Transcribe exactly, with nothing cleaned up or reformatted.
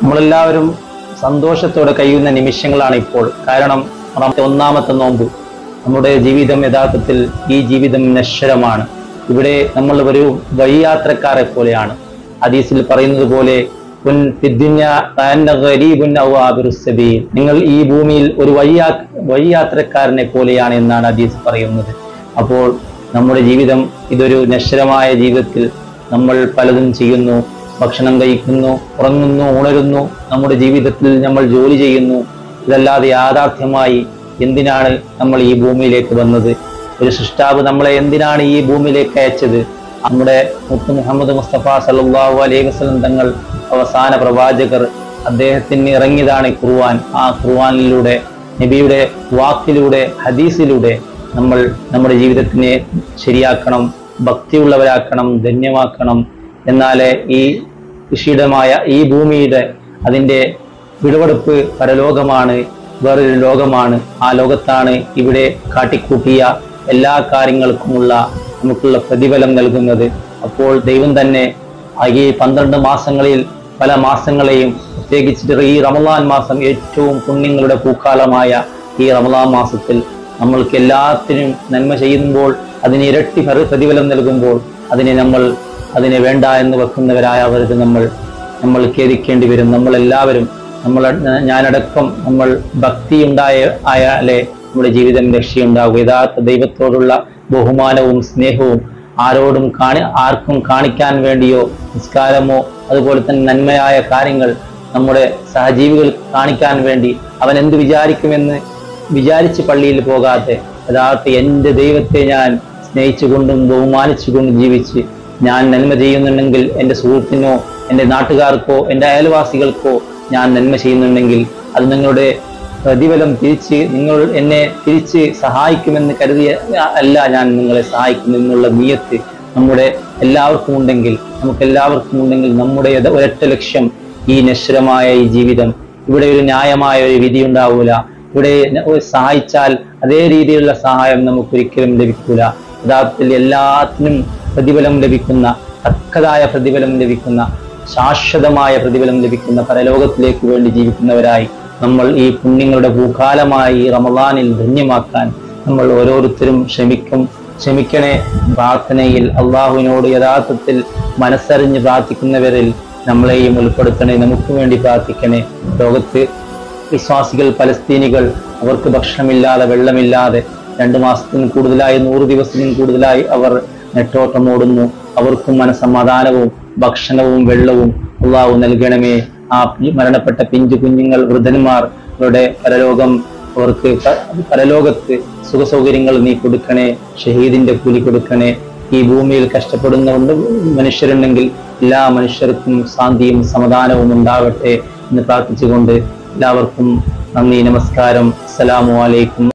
നമ്മളെല്ലാവരും സന്തോഷത്തോടെ കഴിയുന്ന നിമിഷങ്ങളാണ് ഇപ്പോൾ. കാരണം ഒന്നാമത്തെ നോമ്പ്. നമ്മുടെ ജീവിതം യഥാർത്ഥത്തിൽ ഈ ജീവിതം നശ്വരമാണ്. ഇവിടെ നമ്മൾ ഒരു വഴിയാത്രക്കാരെ പോലെയാണ്. ഹദീസിൽ പറയുന്നത് പോലെ നിങ്ങൾ ഈ ഭൂമിയിൽ ഒരു വഴിയാ വഴിയാത്രക്കാരനെ പോലെയാണ് എന്നാണ് ഹദീസ് പറയുന്നത്. അപ്പോൾ നമ്മുടെ ജീവിതം ഇതൊരു നശ്വരമായ ജീവിതത്തിൽ നമ്മൾ പലതും ചെയ്യുന്നു. ഭക്ഷണം കഴിക്കുന്നു, ഉറങ്ങുന്നു, ഉണരുന്നു, നമ്മുടെ ജീവിതത്തിൽ നമ്മൾ ജോലി ചെയ്യുന്നു. ഇതല്ലാതെ യാഥാർത്ഥ്യമായി എന്തിനാണ് നമ്മൾ ഈ ഭൂമിയിലേക്ക് വന്നത്? ഒരു സൃഷ്ടാവ് നമ്മളെ എന്തിനാണ് ഈ ഭൂമിയിലേക്ക് അയച്ചത്? നമ്മുടെ മുത്ത് മുഹമ്മദ് മുസ്തഫ സല്ലല്ലാഹു അലൈഹി വസല്ലം തങ്ങൾ അവസാന പ്രവാചകർ, അദ്ദേഹത്തിന് ഇറങ്ങിയതാണ് ഖുർആൻ. ആ ഖുർആനിലൂടെ, നബിയുടെ വാക്കിലൂടെ, ഹദീസിലൂടെ നമ്മൾ നമ്മുടെ ജീവിതത്തിനെ ശരിയാക്കണം, ഭക്തിയുള്ളവരാക്കണം, ധന്യമാക്കണം. എന്നാലേ ഈ കൃഷിയിടമായ ഈ ഭൂമിയുടെ അതിൻ്റെ വിളവെടുപ്പ് പരലോകമാണ്, വേറൊരു ലോകമാണ്. ആ ലോകത്താണ് ഇവിടെ കാട്ടിക്കൂട്ടിയ എല്ലാ കാര്യങ്ങൾക്കുമുള്ള നമുക്കുള്ള പ്രതിഫലം നൽകുന്നത്. അപ്പോൾ ദൈവം തന്നെ ഈ പന്ത്രണ്ട് മാസങ്ങളിൽ പല മാസങ്ങളെയും, പ്രത്യേകിച്ചിട്ട് ഈ റമളാൻ മാസം, ഏറ്റവും പുണ്യങ്ങളുടെ പൂക്കാലമായ ഈ റമളാൻ മാസത്തിൽ നമ്മൾക്ക് എല്ലാത്തിനും നന്മ ചെയ്യുമ്പോൾ അതിന് ഇരട്ടി പ്രതിഫലം നൽകുമ്പോൾ അതിനെ നമ്മൾ അതിനെ വേണ്ട എന്ന് വെക്കുന്നവരായവർക്ക് നമ്മൾ നമ്മൾ ഖേദിക്കേണ്ടി വരും. നമ്മളെല്ലാവരും, നമ്മൾ ഞാനടക്കം നമ്മൾ ഭക്തി ഉണ്ടായ ആയാലേ നമ്മുടെ ജീവിതം രക്ഷയുണ്ടാകും. യഥാർത്ഥ ദൈവത്തോടുള്ള ബഹുമാനവും സ്നേഹവും ആരോടും കാണി ആർക്കും കാണിക്കാൻ വേണ്ടിയോ നിസ്കാരമോ അതുപോലെ തന്നെ നന്മയായ കാര്യങ്ങൾ നമ്മുടെ സഹജീവികൾ കാണിക്കാൻ വേണ്ടി അവൻ എന്ത് വിചാരിക്കുമെന്ന് വിചാരിച്ച് പള്ളിയിൽ പോകാതെ യഥാർത്ഥ എൻ്റെ ദൈവത്തെ ഞാൻ സ്നേഹിച്ചുകൊണ്ടും ബഹുമാനിച്ചുകൊണ്ടും ജീവിച്ച് ഞാൻ നന്മ ചെയ്യുന്നുണ്ടെങ്കിൽ എൻ്റെ സുഹൃത്തിനോ എൻ്റെ നാട്ടുകാർക്കോ എൻ്റെ അയൽവാസികൾക്കോ ഞാൻ നന്മ ചെയ്യുന്നുണ്ടെങ്കിൽ അത് നിങ്ങളുടെ പ്രതിഫലം തിരിച്ച് നിങ്ങൾ എന്നെ തിരിച്ച് സഹായിക്കുമെന്ന് കരുതിയ അല്ല ഞാൻ നിങ്ങളെ സഹായിക്കുന്നു എന്നുള്ള നിയത്ത് നമ്മുടെ എല്ലാവർക്കും ഉണ്ടെങ്കിൽ, നമുക്ക് എല്ലാവർക്കും ഉണ്ടെങ്കിൽ നമ്മുടെ ഒരൊറ്റ ലക്ഷ്യം ഈ നശ്വരമായ ഈ ജീവിതം, ഇവിടെ ഒരു ന്യായമായ ഒരു വിധി ഉണ്ടാവൂല. ഇവിടെ സഹായിച്ചാൽ അതേ രീതിയിലുള്ള സഹായം നമുക്കൊരിക്കലും ലഭിക്കൂല. യഥാർത്ഥത്തിൽ എല്ലാത്തിനും പ്രതിഫലം ലഭിക്കുന്ന, തക്കതായ പ്രതിഫലം ലഭിക്കുന്ന, ശാശ്വതമായ പ്രതിഫലം ലഭിക്കുന്ന പരലോകത്തിലേക്ക് വേണ്ടി ജീവിക്കുന്നവരായി നമ്മൾ ഈ പുണ്യങ്ങളുടെ ഭൂകാലമായി ഈ റമളാനിൽ ധന്യമാക്കാൻ നമ്മൾ ഓരോരുത്തരും ശ്രമിക്കും ശ്രമിക്കണേ. പ്രാർത്ഥനയിൽ അള്ളാഹുവിനോട് യഥാർത്ഥത്തിൽ മനസ്സറിഞ്ഞ് പ്രാർത്ഥിക്കുന്നവരിൽ നമ്മളെയും ഉൾപ്പെടുത്തണേ. നമുക്ക് വേണ്ടി പ്രാർത്ഥിക്കണേ. ലോകത്ത് വിശ്വാസികൾ, പലസ്തീനികൾ, അവർക്ക് ഭക്ഷണമില്ലാതെ, വെള്ളമില്ലാതെ രണ്ടു മാസത്തിനും കൂടുതലായി, നൂറ് ദിവസത്തിനും കൂടുതലായി അവർ നെട്ടോട്ടം ഓടുന്നു. അവർക്കും മനസ്സമാധാനവും ഭക്ഷണവും വെള്ളവും അള്ളാഹു നൽകണമേ. ആ മരണപ്പെട്ട പിഞ്ചു കുഞ്ഞുങ്ങൾ, വൃദ്ധന്മാർ, അവരുടെ പരലോകം, അവർക്ക് പരലോകത്ത് സുഖസൗകര്യങ്ങൾ നീ കൊടുക്കണേ. ഷഹീദിന്റെ കൂലി കൊടുക്കണേ. ഈ ഭൂമിയിൽ കഷ്ടപ്പെടുന്ന മനുഷ്യരുണ്ടെങ്കിൽ എല്ലാ മനുഷ്യർക്കും ശാന്തിയും സമാധാനവും ഉണ്ടാവട്ടെ എന്ന് പ്രാർത്ഥിച്ചുകൊണ്ട് എല്ലാവർക്കും നന്ദി, നമസ്കാരം, അസ്സലാമു അലൈക്കും.